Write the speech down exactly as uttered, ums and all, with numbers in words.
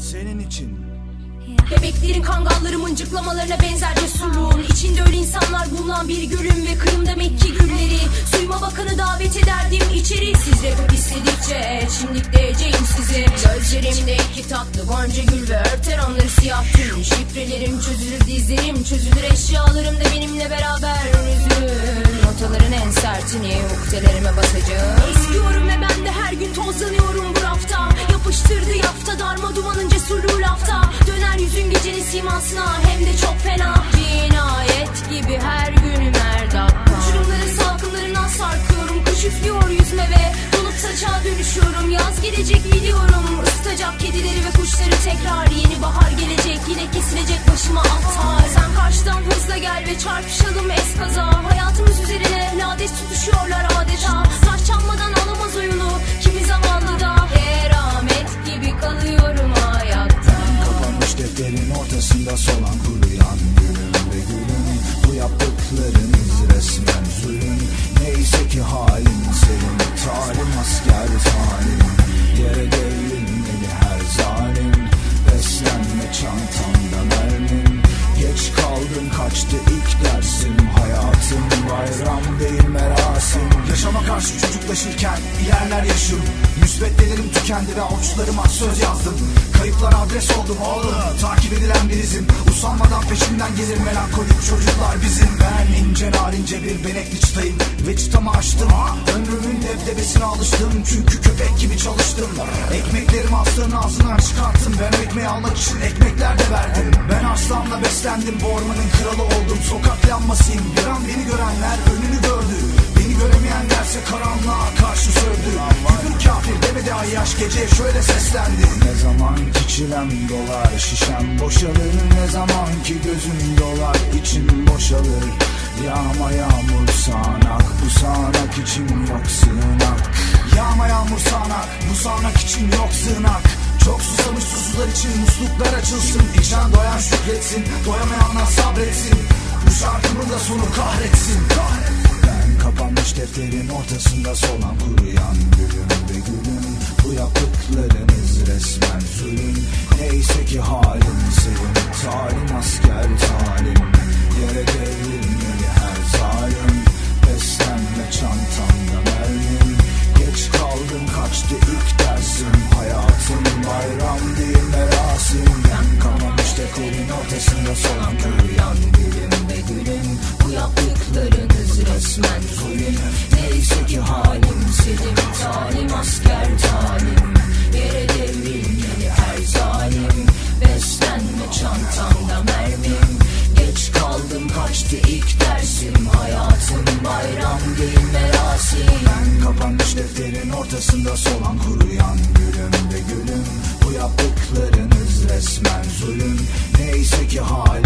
senin için. Bebeklerin, kangalların mıncıklamalarına benzer cesurluğun İçinde öyle insanlar bulunan bir gölüm ve kıyımda Mekki gülleri. Suyuma bakanı davet ederdim içeri. Siz rapip istedikçe çimdikleyeceğim sizi. Gözlerimde iki tatlı gonca gül ve örter onları siyah tüm. Şifrelerim çözülür, dizlerim çözülür, eşyalarım da benimle beraber üzülür. Notaların en sertini ukdelerime basacağım. Eskiyorum ve ben de her gün tozlanıyorum bu rafta. Yapıştırdı yafta darma dumanın cesurluğu lafta. Döner yüzün gecenin simasına hem de çok fena. Cinayet gibi her günüm her dakika. Uçurumların salkımlarından sarkıyorum. Kış üflüyor yüzüme ve dolup saçağa dönüşüyorum. Yaz gelecek biliyorum, ısıtacak kedileri ve kuşları tekrar. Yeni bahar gelecek, yine kesilecek başıma atar. Sen karşıdan hızla gel ve çarpışalım eskaza. Hayatımız üzerine lades tutuşuyorlar adeta. Taş çalmadan alamaz oyunu kimi zavallı da. Keramet gibi kalıyorum hayatta. Kapanmış defterin ortasında solan kuruyan gülüm ve gülüm. Bu yaptıklarınız resmen zulüm. Neyse ki halin senin, talim asker talim. Yere devrilmeli her zalim. Beslenme çantamda mermim. Geç kaldım kaçtı ilk dersim. Hayatım bayram değil merasim. Yaşama karşı çocuklaşırken ilerler yaşım. Müsveddelerim tükendi ve avuçlarıma söz yazdım. Kayıplar adres oldum oğlum, takip edilen birizim. Usanmadan peşinden gelir melankolik çocuklar bizim. Ben ince narince bir benekli çıtayım ve çıtamı açtım. Ömrümün debdebesine alıştım, çünkü köpek gibi çalıştım. Ekmeklerimi aslanın ağzından çıkarttım. Ben o ekmeği almak için ekmekler de verdim. Ben aslanla beslendim, bu ormanın kralı oldum. Sokak lambasıyım, bir an beni görenler önünü gördü. Beni göremeyenlerse karanlığa karşı sövdü. Küfür kafir demedi ay yaş gece şöyle seslendi. Ne zaman ki çilem dolar, şişem boşalır. Ne zaman ki gözüm dolar, içim boşalır. Yağma yağmur sağanak, bu sağanak için yok sığınak. Yağma yağmur sağanak, bu sağanak için yok sığınak. Çok susamış susuzlar için musluklar açılsın. İçen doyan şükretsin, doyamayanlar sabretsin. Bu şarkımın da sonu kahretsin, kahretsin. Ben kapanmış defterin ortasında solan kuruyan gülüm ve gülüm. Bu yaptıklarınız resmen zulüm. Neyse ki halim senin, talim asker talim. Yere devrilmeli her zalim. Beslenme çantamda mermim. Geç kaldım kaçtı ilk dersim. Hayatım bayram değil merasim. Ben kapanmış defterin ortasında solan kuruyan gülüm ve gülüm. Bu yaptıklarınız resmen zulüm. Neyse ki halim senin, talim asker talim. Yere devrilmeli her zalim. Beslenme çantamda mermim. Geç kaldım kaçtı ilk dersim. Hayatım bayram değil merasim. Ben kapanmış defterin ortasında solan kuruyan gülüm ve gülüm. Bu yaptıklarınız resmen zulüm. Neyse ki halim